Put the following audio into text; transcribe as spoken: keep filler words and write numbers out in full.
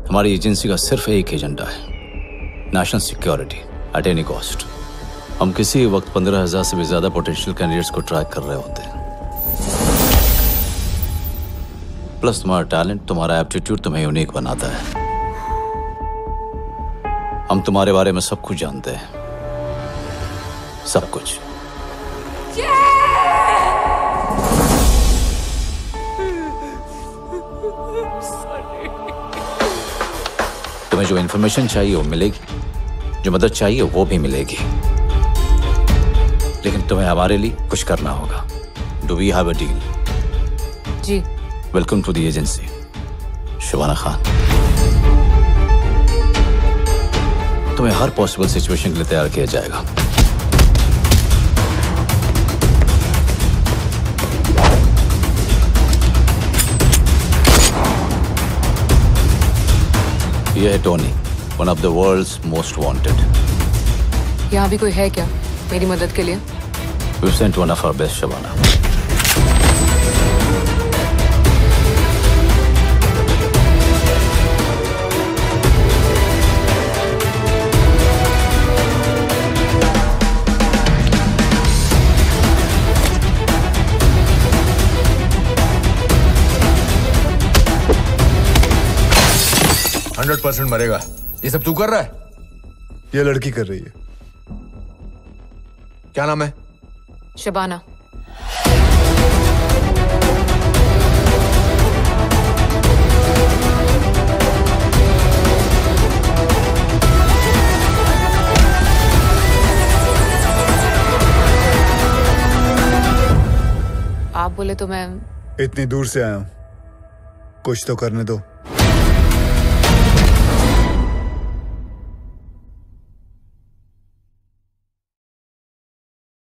हमारी एजेंसी का सिर्फ एक एजेंडा है, national security at any cost. हम किसी वक्त पंद्रह हजार से भी ज्यादा पोटेंशियल कैंडिडेट्स को ट्रैक कर रहे होते हैं। प्लस तुम्हारा टैलेंट, तुम्हारा एप्टीट्यूड तुम्हें यूनिक बनाता है। हम तुम्हारे बारे में सब कुछ जानते हैं, सब कुछ। तुम्हें जो इन्फॉर्मेशन चाहिए वो मिलेगी, जो मदद चाहिए वो भी मिलेगी, लेकिन तुम्हें हमारे लिए कुछ करना होगा। Do we have a deal? जी। Welcome to the agency, Shabana Khan. तुम्हें हर पॉसिबल सिचुएशन के लिए तैयार किया जाएगा। यह है Tony, one of the world's most wanted. यहाँ भी कोई है क्या मेरी मदद के लिए? We've sent one of our best, Shabana. Hundred percent मरेगा। ये सब तू कर रहा है? ये लड़की कर रही है। क्या नाम है? शबाना। आप बोले तो मैं इतनी दूर से आया हूं, कुछ तो करने दो।